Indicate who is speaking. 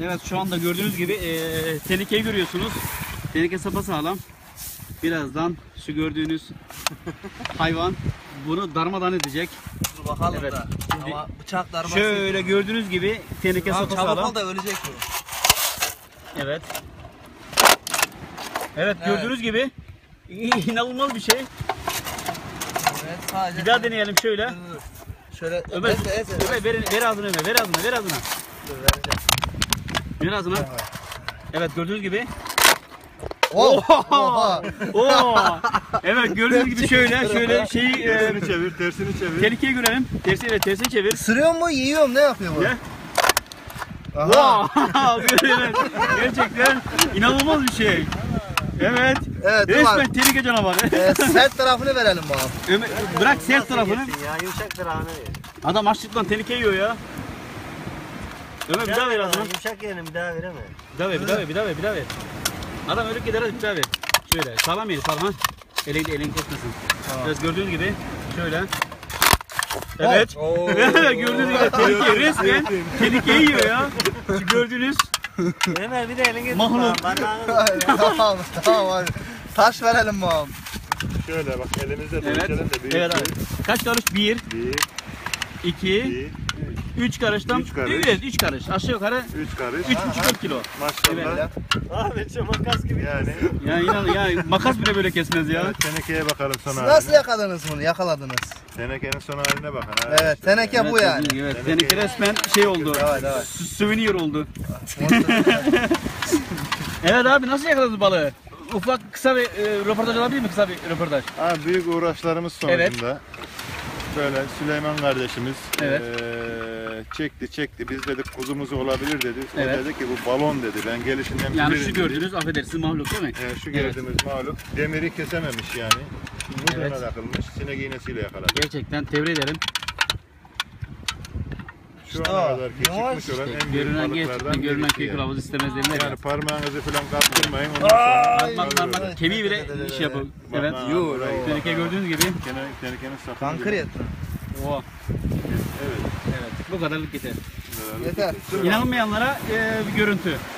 Speaker 1: Evet, şu anda gördüğünüz gibi tehlikeyi görüyorsunuz. Tehlike sapasağlam. Birazdan şu gördüğünüz hayvan bunu darmadağın edecek.
Speaker 2: Dur bakalım
Speaker 1: Evet.
Speaker 2: da.
Speaker 1: Şimdi
Speaker 2: Ama bıçak darması.
Speaker 1: şöyle gördüğünüz gibi tehlike
Speaker 2: Tamam, çabuk
Speaker 1: sapasağlam.
Speaker 2: ol da ölecek bu.
Speaker 1: Evet. Evet, gördüğünüz gibi inanılmaz bir şey.
Speaker 2: Evet, sadece.
Speaker 1: Bir daha deneyelim şöyle.
Speaker 2: Dur. Şöyle
Speaker 1: Ömer, Ömer ver ağzına Ömer, ver ağzına, ver ağzına.
Speaker 2: Dur, vereceğim.
Speaker 1: Ver ağzına. Evet, gördüğünüz gibi.
Speaker 2: Oha!
Speaker 1: Oo! Evet, gördüğünüz gibi şöyle şeyi
Speaker 3: Tersini çevir, tersini çevir.
Speaker 1: tehlikeyi görelim. Tersini çevir.
Speaker 2: Isırıyor mu, yiyor mu, ne yapıyor bu?
Speaker 1: Ne?
Speaker 2: Aha.
Speaker 1: Wow! Evet, gerçekten inanılmaz bir şey. Evet.
Speaker 2: Evet,
Speaker 1: Resmen tehlike canavarı.
Speaker 2: Sert tarafını verelim bana.
Speaker 1: Ömer, bırak sert tarafını.
Speaker 4: Ya yumuşak tarafını ver.
Speaker 1: Adam açlıktan tehlike yiyor ya. Ömer bir daha ver ağzına.
Speaker 4: Yumuşak yerini bir daha veremem.
Speaker 1: Bir daha ver. Adam ölüp gider, hadi bir daha ver. Şöyle sağlam yeri sağlam. Elin kesmesin.
Speaker 2: Tamam.
Speaker 1: Evet, gördüğünüz gibi şöyle. Evet.
Speaker 2: Oo.
Speaker 1: Gördüğünüz gibi tehlike resmen tehlikeyi yiyor ya. Şu gördüğünüz
Speaker 4: Ömer bir de elini tut.
Speaker 1: Mahluk.
Speaker 2: Tamam hadi. Taş verelim bana.
Speaker 3: Şöyle bak elimizde
Speaker 1: Evet.
Speaker 3: ölçelim de büyük.
Speaker 1: Evet abi. Kaç karış? 1,
Speaker 3: 1,
Speaker 1: 2,
Speaker 3: 2,
Speaker 1: 3 karıştan.
Speaker 3: 3 karış.
Speaker 1: Evet, 3 karış. Aşağı yukarı
Speaker 3: 3 karış.
Speaker 1: 3,5 kilo.
Speaker 3: Maşallah.
Speaker 1: Evet.
Speaker 4: Abi şu makas gibi.
Speaker 3: Yani
Speaker 1: Ya inan ya makas bile böyle kesmez ya.
Speaker 3: evet, tenekeye bakalım son
Speaker 2: Siz
Speaker 3: haline.
Speaker 2: nasıl yakaladınız bunu? Yakaladınız.
Speaker 3: Tenekenin son haline bakın. Ha,
Speaker 2: Evet,
Speaker 3: işte.
Speaker 2: teneke bu yani.
Speaker 1: Evet, teneke resmen şey oldu.
Speaker 2: Evet.
Speaker 1: Souvenir oldu. Evet abi, nasıl yakaladınız balığı? Ufak kısa bir röportaj alabilir mi? Kısa bir röportaj.
Speaker 3: Ha, büyük uğraşlarımız sonucunda böyle Süleyman kardeşimiz
Speaker 1: Evet.
Speaker 3: çekti. Biz dedik kuzumuzu olabilir dedi. O
Speaker 1: Evet.
Speaker 3: dedi ki bu balon dedi. Ben gelişinden
Speaker 1: Yani
Speaker 3: bilirim
Speaker 1: şu
Speaker 3: dedi.
Speaker 1: gördüğünüz, affedersiniz, mahluk değil mi?
Speaker 3: Şu gördüğümüz mağlup demiri kesememiş yani. Muzuna
Speaker 1: Evet.
Speaker 3: takılmış. Sinek iğnesiyle yakaladı.
Speaker 1: Gerçekten tebrik ederim.
Speaker 3: Şu
Speaker 2: İşte
Speaker 3: ana
Speaker 2: o.
Speaker 3: kadar
Speaker 2: Ne var?
Speaker 3: çıkmış olan
Speaker 1: İşte
Speaker 3: en büyük
Speaker 1: görünen
Speaker 3: balıklardan
Speaker 1: gerçekten görünen
Speaker 3: birisi
Speaker 1: köy
Speaker 3: yani.
Speaker 1: kılavuz istemez derler ya.
Speaker 3: Yani parmağınızı falan kaptırmayın. Ondan sonra
Speaker 1: Parmak kemiği bile iş yapıyor. Evet.
Speaker 3: Yok.
Speaker 1: Teneke gördüğünüz gibi.
Speaker 3: Tenekenin sapını.
Speaker 2: Kankır yetti.
Speaker 1: Oha.
Speaker 3: Evet.
Speaker 1: Evet. Bu kadarlık yeter.
Speaker 2: Yeter.
Speaker 1: İnanılmayanlara bir görüntü.